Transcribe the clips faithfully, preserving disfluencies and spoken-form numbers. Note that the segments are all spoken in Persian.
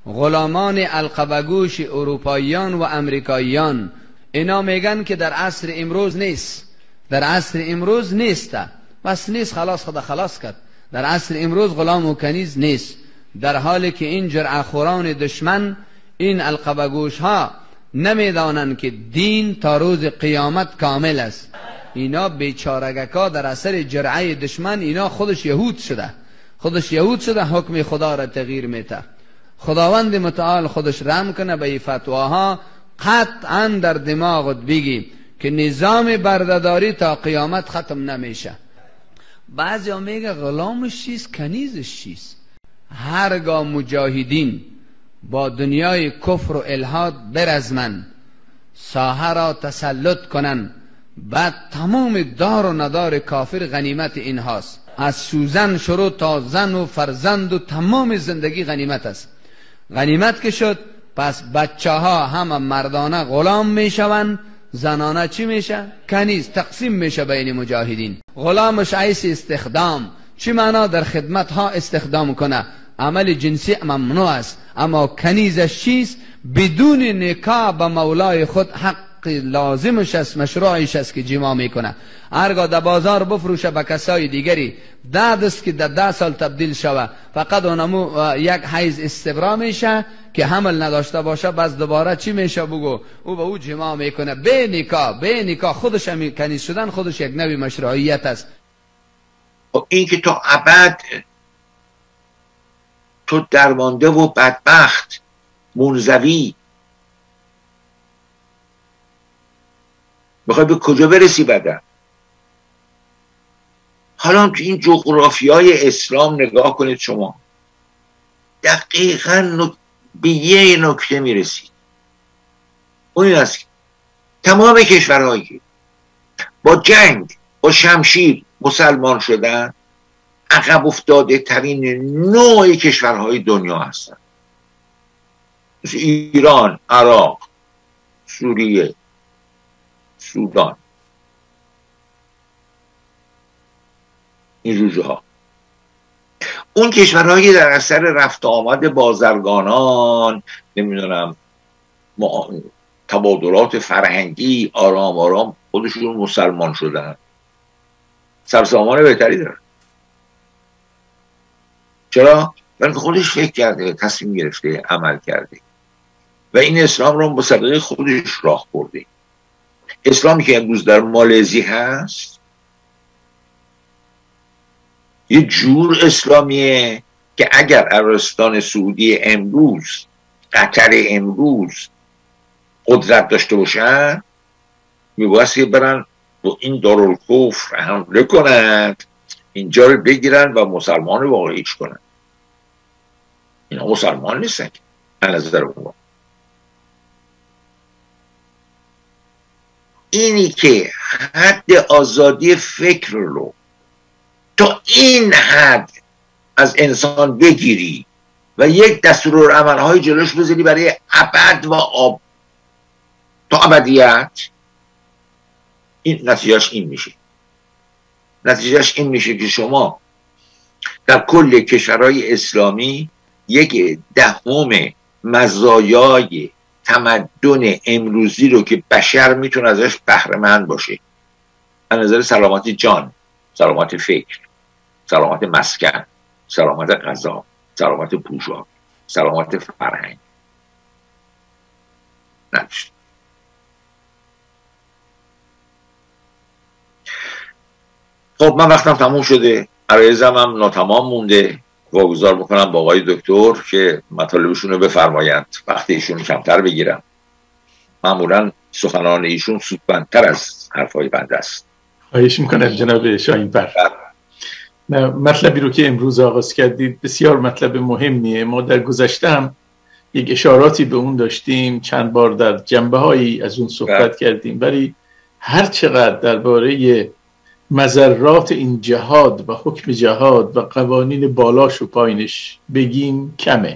غلامان القبگوش اروپاییان و امریکاییان، اینا میگن که در عصر امروز نیست، در عصر امروز نیست، بس نیست، خلاص خدا خلاص کرد. در عصر امروز غلام و کنیز نیست، در حالی که این جرعه‌خوران دشمن، این القبگوش ها نمیدانند که دین تا روز قیامت کامل است. اینا بیچارگکا در اثر جرعه دشمن اینا خودش یهود شده، خودش یهود شده، حکم خدا را تغییر میده. خداوند متعال خودش رحم کنه به این فتواها. قطعا در دماغت بگی که نظام بردهداری تا قیامت ختم نمیشه. بعضی ها میگه غلامش چیست، کنیزش چیست. هرگاه مجاهدین با دنیای کفر و الحاد برزمن، ساحه را تسلط کنن، بعد تمام دار و ندار کافر غنیمت اینهاست. از سوزن شروع تا زن و فرزند و تمام زندگی غنیمت است. غنیمت که شد، پس بچه ها همه مردانه غلام میشوند، زنانه چی میشه؟ کنیز. تقسیم میشه بین مجاهدین. غلامش عیس استخدام، چی معنا؟ در خدمت ها استخدام کنه، عمل جنسی ممنوع است. اما کنیزش چیست؟ بدون نکاح به مولای خود حق لازمش است، مشروعش است که جما میکنه. هرگاه در بازار بفروشه به کسای دیگری، ده دست که در ده سال تبدیل شوه، فقط اونمو یک حیز استبرا میشه که حمل نداشته باشه، بس دوباره چی میشه بگو؟ او به او جما میکنه به نکاح. به نکاح خودش هم کنیز شدن خودش یک نوع مشروعیت است. این که تا ابد تو درمانده و بدبخت منزوی بخوای به کجا برسی بعدا؟ حالا تو این جغرافیای اسلام نگاه کنید شما، دقیقا به یه نکته میرسید. اون این است که تمام کشورهایی که با جنگ با شمشیر مسلمان شدن، عقب افتاده ترین نوع کشورهای دنیا هستن. مثل ایران، عراق، سوریه، سودان، این جوجه ها. اون کشورهایی در اثر رفت آمد بازرگانان، نمیدونم تبادلات فرهنگی، آرام آرام خودشون مسلمان شدن، سرسامان بهتری دارن. چرا؟ برای خودش فکر کرده، تصمیم گرفته، عمل کرده و این اسلام رو با سابقه خودش راه برده. اسلامی که امروز در مالزی هست یه جور اسلامیه که اگر عربستان سعودی امروز، قطر امروز قدرت داشته باشن، میبایستی برن با این دارالکفر حمله کنند، اینجا رو بگیرن و مسلمان رو واقعیش کنن. اینا مسلمان نیستن به نظر ما. اینی که حد آزادی فکر رو تا این حد از انسان بگیری و یک دستورالعمل‌های جلوش بذاری برای ابد و آب تا ابدیت، این نتیجهش این میشه. نتیجهش این میشه که شما در کل کشورهای اسلامی یک دهم مزایای تمدن امروزی رو که بشر میتونه ازش بهره مند باشه، از نظر سلامت جان، سلامت فکر، سلامت مسکن، سلامت غذا، سلامت پوشاک، سلامت فرهنگ، نداشت. خب من وقتم تموم شده، عرایزم هم ناتمام مونده. واگذار میکنم با آقای دکتر که مطالبشون رو بفرمایند، وقت ایشون کمتر بگیرم. معمولا سخنان ایشون سودمندتر از حرفای بنده است. خواهش میکنم جناب شاهین‌پر. مطلبی رو که امروز آغاز کردید بسیار مطلب مهمیه. ما در گذشته هم یک اشاراتی به اون داشتیم، چند بار در جنبه هایی از اون صحبت کردیم، ولی هر چقدر درباره مضرات این جهاد و حکم جهاد و قوانین بالاش و پایینش بگیم کمه.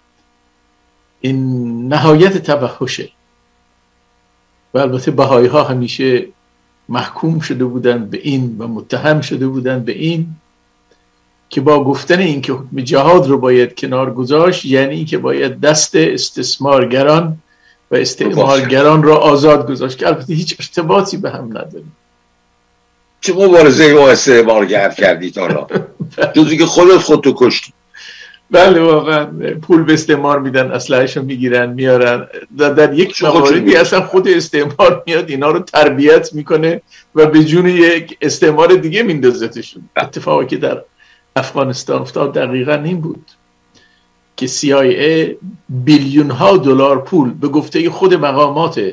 این نهایت توحشه و البته بهایی ها همیشه محکوم شده بودن به این و متهم شده بودن به این که با گفتن این که حکم جهاد رو باید کنار گذاشت یعنی که باید دست استثمارگران و استعمارگران را آزاد گذاشت، که البته هیچ ارتباطی به هم نداره. چه مبارزه با استعمارگر کردید حالا؟ جزی که خودت خودتو کشتی. بله واقعا پول به استعمار میدن، اسلحه‌شو میگیرن میارن، در یک مواردی اصلا خود استعمار میاد اینا رو تربیت میکنه و به جون یک استعمار دیگه میندازتشون. اتفاقی که در افغانستان افتاد دقیقا این بود که سی آی ای بیلیون ها دلار پول به گفته خود مقامات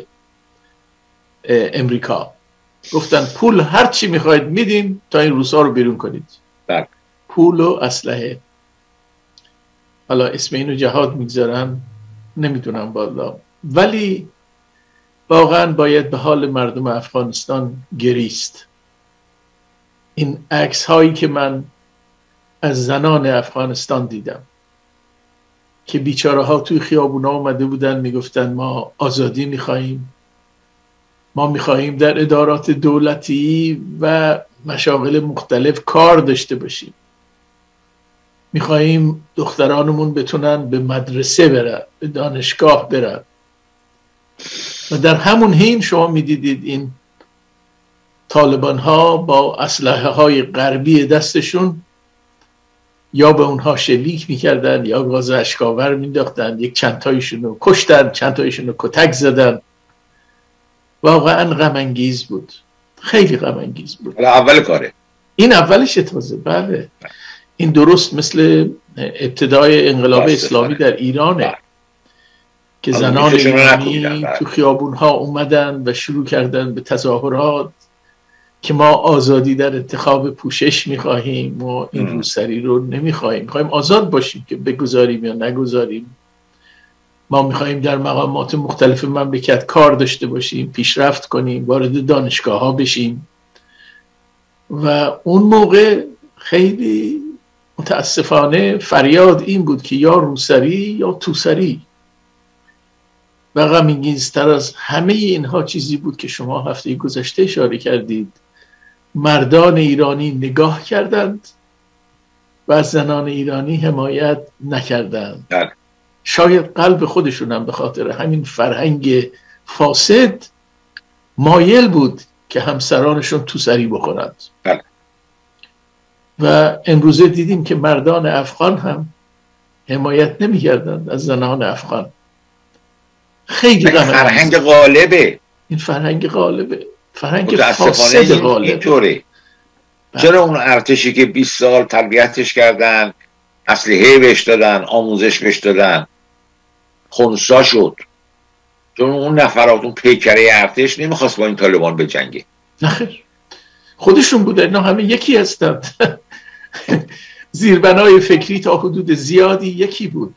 امریکا گفتن پول هر چی میخواید میدیم تا این روسا رو بیرون کنید. بله. پول و اسلحه. حالا اسم اینو جهاد میگذارن نمیدونم والا، ولی واقعا باید به حال مردم افغانستان گریست. این عکس هایی که من از زنان افغانستان دیدم که بیچاره ها توی خیابونا اومده بودن میگفتن ما آزادی میخواییم، ما میخواییم در ادارات دولتی و مشاغل مختلف کار داشته باشیم، میخواییم دخترانمون بتونن به مدرسه برن، به دانشگاه برن. و در همون حین شما میدیدید این طالبان ها با اسلحه های غربی دستشون یا به اونها شلیک میکردن یا گاز اشکاور مینداختن، یک چند تایشون رو کشتن، چند تایشون رو کتک زدن. واقعا غم انگیز بود، خیلی غم انگیز بود. اول کاره این اولش تازه. بله این درست مثل ابتدای انقلاب اسلامی در ایرانه بله. که زنان ایرانی تو خیابون ها اومدن و شروع کردن به تظاهرات که ما آزادی در انتخاب پوشش میخواهیم و این روسری رو نمیخواهیم، میخواهیم آزاد باشیم که بگذاریم یا نگذاریم. ما میخواهیم در مقامات مختلف مملکت کار داشته باشیم، پیشرفت کنیم، وارد دانشگاه ها بشیم. و اون موقع خیلی متاسفانه فریاد این بود که یا روسری یا توسری. و غم‌انگیزتر از همه اینها چیزی بود که شما هفته گذشته اشاره کردید. مردان ایرانی نگاه کردند و از زنان ایرانی حمایت نکردند. شاید قلب خودشون هم به خاطر همین فرهنگ فاسد مایل بود که همسرانشون توسری بکنند. و امروزه دیدیم که مردان افغان هم حمایت نمی‌کردند از زنان افغان. خیلی فرهنگ غالبه. این فرهنگ غالبه، فرهنگ فاسد غالبه. اینطوره. چرا اون ارتشی که بیست سال تربیتش کردن، اسلحه بهش دادن، آموزش بهش دادن، خنثی شد؟ چون اون نفرات، اون پیکره ارتش نمیخواست با این طالبان بجنگه. نخیر، خودشون بوده، اینا همه یکی هستند. زیربنای فکری تا حدود زیادی یکی بود.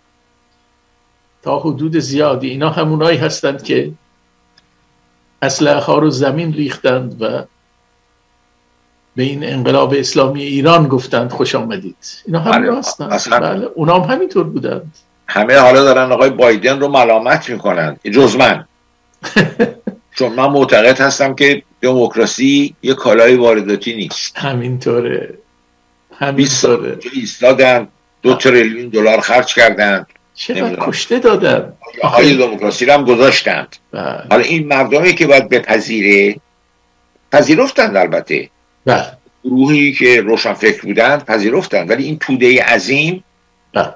تا حدود زیادی اینا همونایی هستند که اسلحه ها رو زمین ریختند و به این انقلاب اسلامی ایران گفتند خوش آمدید. اینا همون هستند. بله اونا هم همینطور بودند. همه حالا دارن آقای بایدن رو ملامت میکنن جز من. چون من معتقد هستم که دموکراسی یه کالای وارداتی نیست. همینطوره. همینطوره. ایستادن دو تریلیون دلار خرج کردند، چقدر کشته دادن، های دموکراسی رو هم گذاشتند. حالا این مردمی که باید بپذیره پذیرفتند، البته بله. گروهی که روشن فکر بودند پذیرفتند، ولی این توده عظیم بله.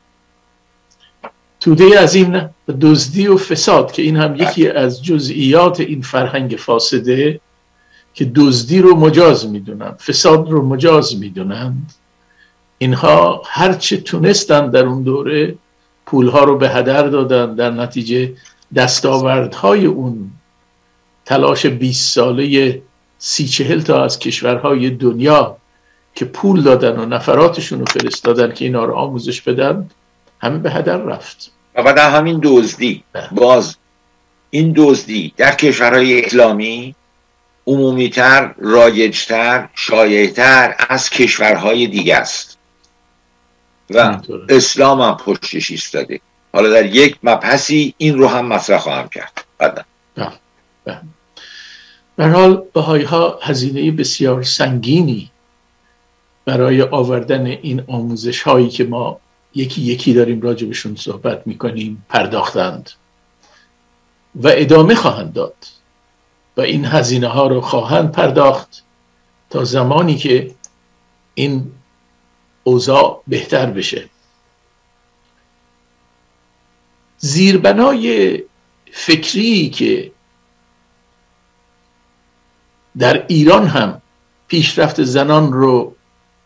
توده عظیم نه، دزدی و فساد که این هم یکی از جزئیات این فرهنگ فاسده که دزدی رو مجاز میدونن، فساد رو مجاز میدونند. اینها هرچه تونستن در اون دوره پولها رو به هدر دادن، در نتیجه دستاوردهای اون تلاش بیست ساله سی چهل تا از کشورهای دنیا که پول دادن و نفراتشون رو فرستادن که اینا رو آموزش بدن همه به هدر رفت. و بعد همین دزدی، باز این دزدی در کشورهای اسلامی عمومیتر، رایجتر، شایعتر از کشورهای دیگه است و اسلام هم پشتش ایستاده. حالا در یک مبحثی این رو هم مطرح خواهم کرد بعدا. به حال بهایی ها هزینه بسیار سنگینی برای آوردن این آموزش هایی که ما یکی یکی داریم راجبشون صحبت میکنیم پرداختند و ادامه خواهند داد و این هزینه ها رو خواهند پرداخت تا زمانی که این اوضاع بهتر بشه. زیربنای فکری که در ایران هم پیشرفت زنان رو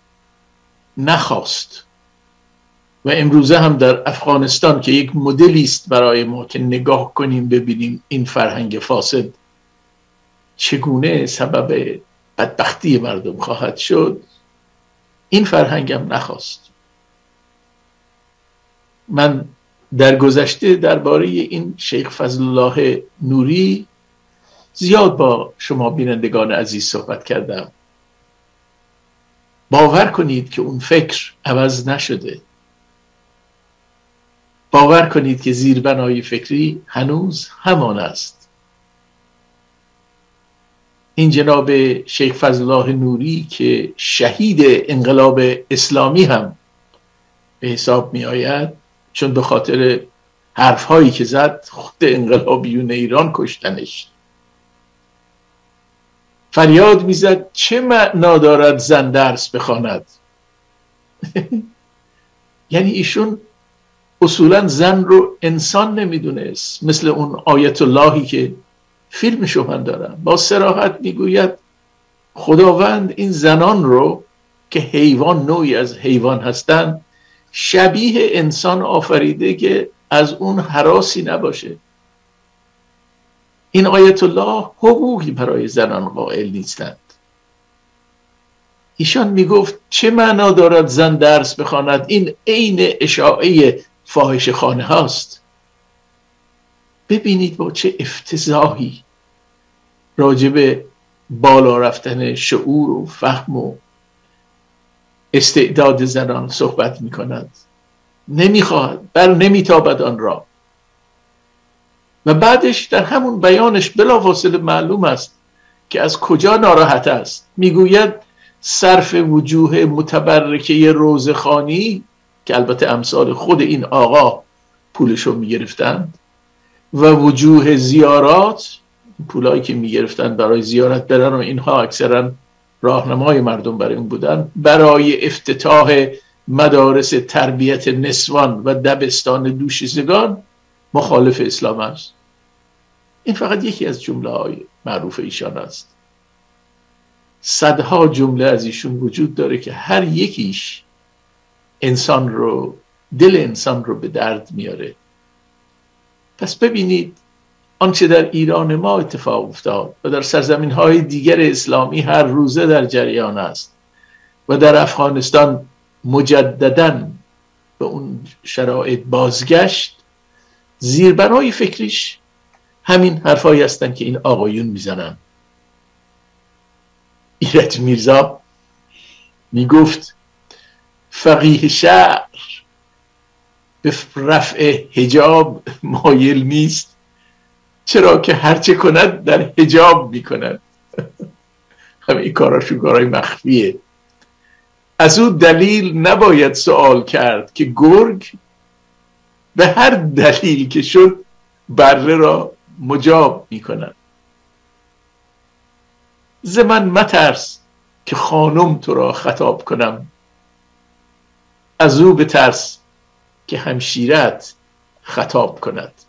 نخواست و امروزه هم در افغانستان که یک مدلی است برای ما که نگاه کنیم ببینیم این فرهنگ فاسد چگونه سبب بدبختی مردم خواهد شد، این فرهنگ هم نخواست. من در گذشته درباره این شیخ فضل الله نوری زیاد با شما بینندگان عزیز صحبت کردم. باور کنید که اون فکر عوض نشده. باور کنید که زیربنای فکری هنوز همان است. این جناب شیخ فضل الله نوری که شهید انقلاب اسلامی هم به حساب می آید، چون به خاطر حرفهایی که زد خود انقلابیون ایران کشتنش، فریاد میزد چه معنا دارد زن درس بخواند. یعنی ایشون اصولا زن رو انسان نمیدونست، مثل اون آیت اللهی که فیلمشو من دارم با صراحت میگوید خداوند این زنان رو که حیوان نوعی از حیوان هستند شبیه انسان آفریده که از اون هراسی نباشه. این آیت الله حقوقی برای زنان قائل نیستند. ایشان میگفت چه معنا دارد زن درس بخواند؟ این عین اشاعه فاحشه خانه هاست. ببینید با چه افتضاحی راجب بالا رفتن شعور و فهم و استعداد زنان صحبت میکند. نمیخواهد، بر نمیتابد آن را. و بعدش در همون بیانش بلافاصله معلوم است که از کجا ناراحت است. میگوید صرف وجوه متبرکه روزخانی که البته امثال خود این آقا پولشو میگرفتند و وجوه زیارات، پولایی که میگرفتند برای زیارت برن و اینها اکثرا راهنمای مردم برای اون بودن، برای افتتاح مدارس تربیت نسوان و دبستان دوشیزگان مخالف اسلام است. این فقط یکی از جمله های معروف ایشان است. صدها جمله از ایشون وجود داره که هر یکیش انسان رو، دل انسان رو به درد میاره. پس ببینید آنچه در ایران ما اتفاق افتاد و در سرزمین های دیگر اسلامی هر روزه در جریان است و در افغانستان مجدداً به اون شرایط بازگشت، زیربنای فکریش همین حرفایی هستن که این آقایون میزنن. ایرج میرزا میگفت فقیه شهر به رفع حجاب مایل نیست، چرا که هرچه کند در حجاب میکند. همه این کاراشون کارهای مخفیه. از او دلیل نباید سوال کرد که گرگ به هر دلیل که شد بره را مجاب میکند. ز من مترس که خانم تو را خطاب کنم، از او بترس که همشیرت خطاب کند.